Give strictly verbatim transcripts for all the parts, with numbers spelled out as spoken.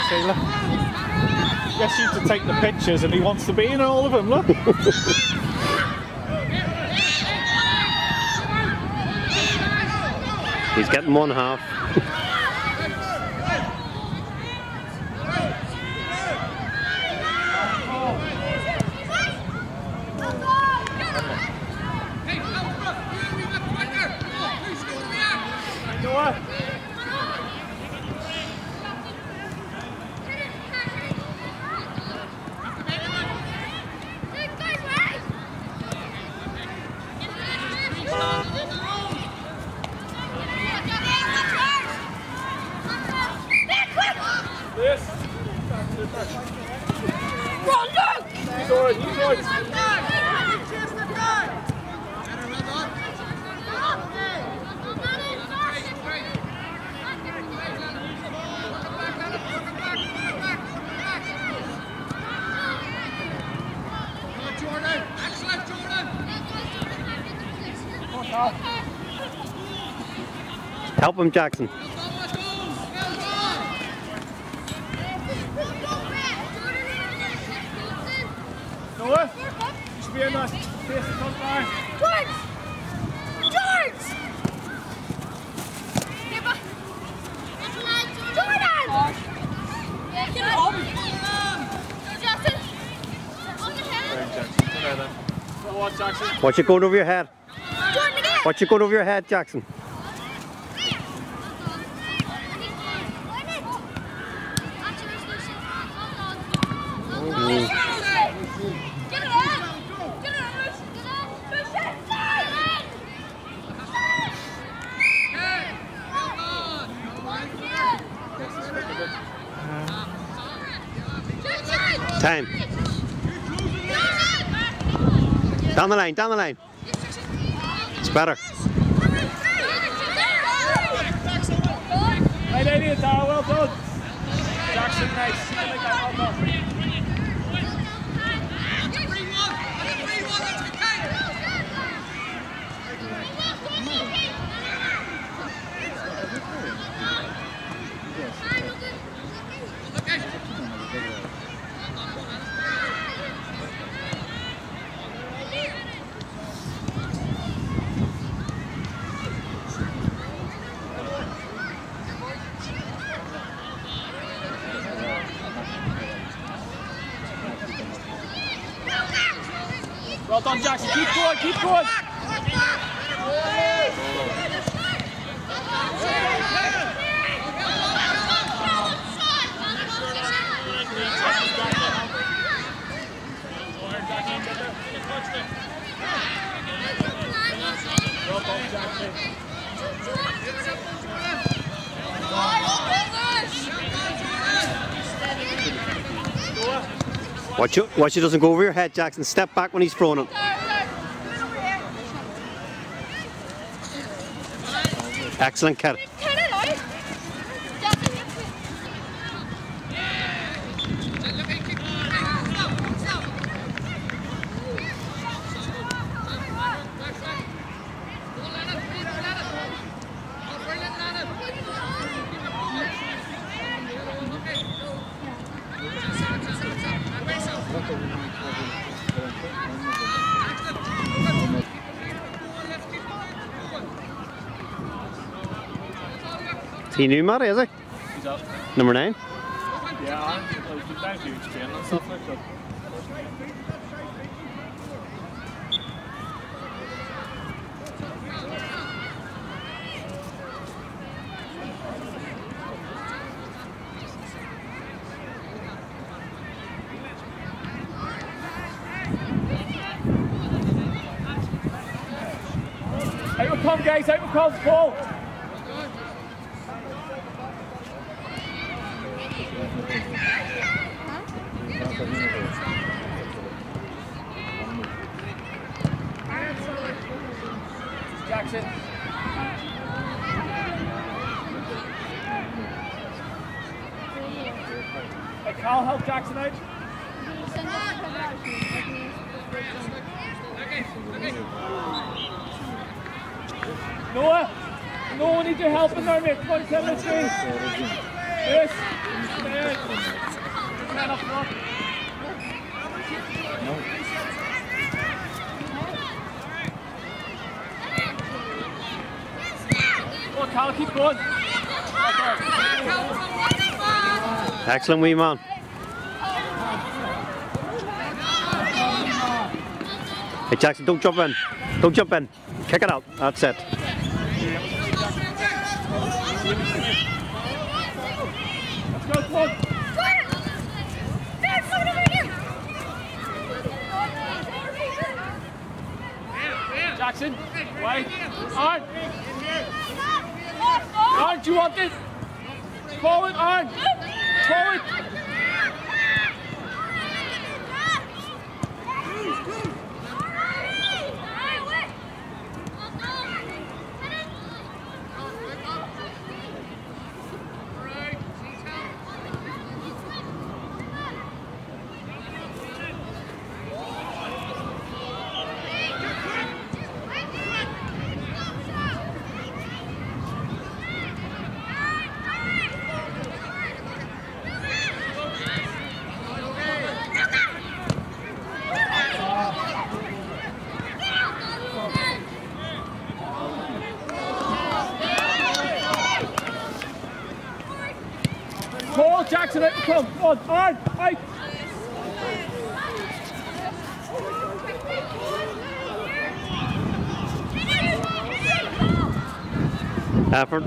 see, look. Gets you to take the pictures and he wants to be in all of them, look. He's getting one half. Help him, Jackson. Noah, you should be in that face the front line. George! George! Jordan! Get it over. Justin! On your head. Watch Jackson. Watch it going over your head. Jordan again! Watch it going over your head, Jackson. Time. Down the line, down the line. It's better. Right idea, Dara, well done. Jackson, nice. I like that, well done. Well done, Jackson. Keep going, keep going. Well done, Jackson. Watch it, watch it doesn't go over your head, Jackson. Step back when he's throwing it. Excellent cut. He knew Matty, is he? He's up. Number nine? Yeah, he's down huge training and stuff like that. Out will come, guys, out will come, Paul. Jackson. Hey, Carl, help Jackson out. Noah, Noah, need your help in there, mate. Come on, tell me, yes. Go on, Carl, keep going. Excellent wee man. Hey Jackson, don't jump in. Don't jump in. Kick it out. That's it. Let's go, come on. Jackson, wait. On. On, do you want this? Forward, on. Forward. Paul Jackson, out the come. Come on, on, fight. Effort.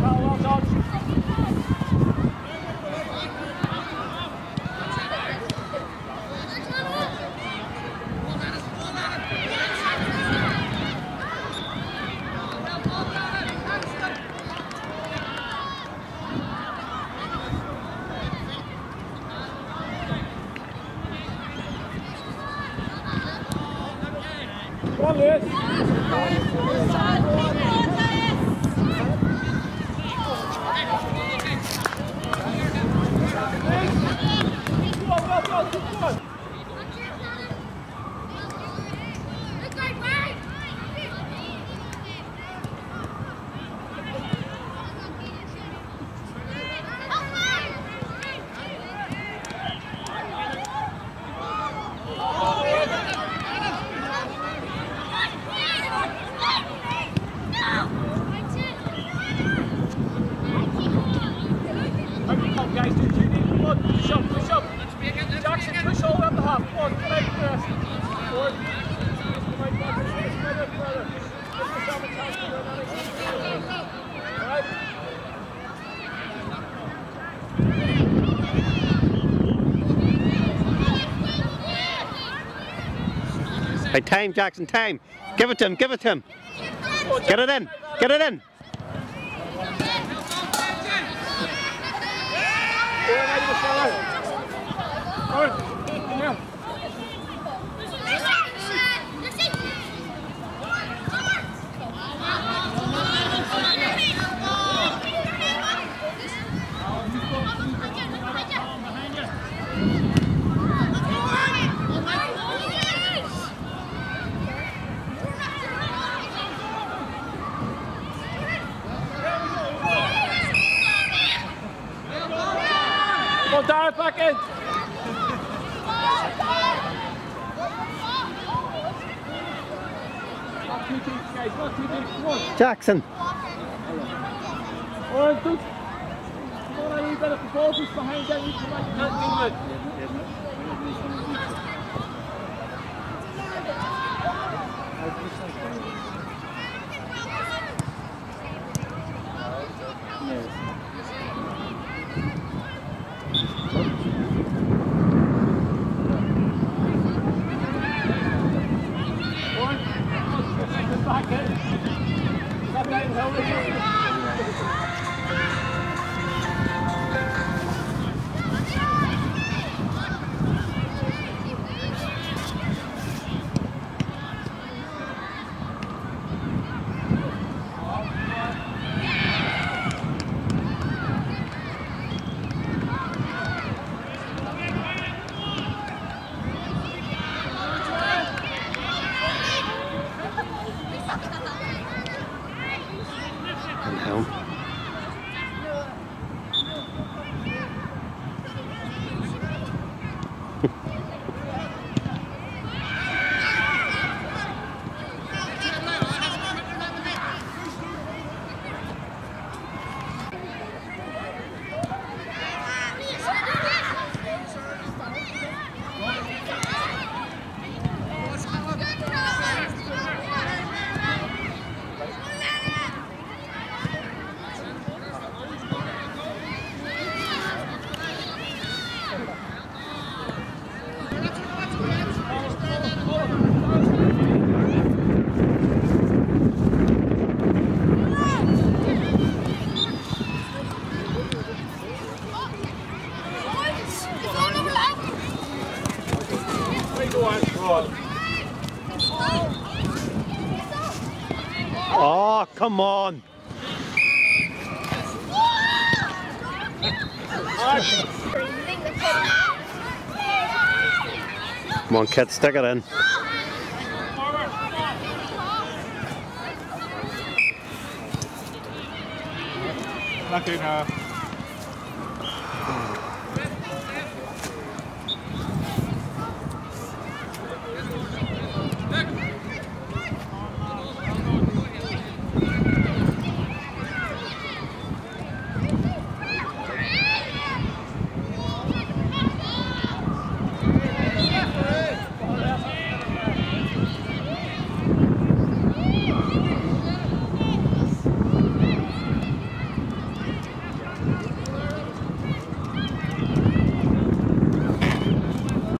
Come on, Lewis. Guys, do you need? Come on, push up, push up. Jackson, push all around the half. Come on, come out first. Forward. Come out, Jackson. Further, further. Push yourself and chance to go down. Hey, time, Jackson, time. Give it to him, give it to him. Get it in, get it in. Come on, Darren, back in. Not too deep, guys, not too deep. Come on. Jackson. One, two. Come on, I need better proposals behind them. You come back, you can't do it. Back in. Back in, hold it. Home. Oh, come on. Come on, kid, stick it in. Not good enough.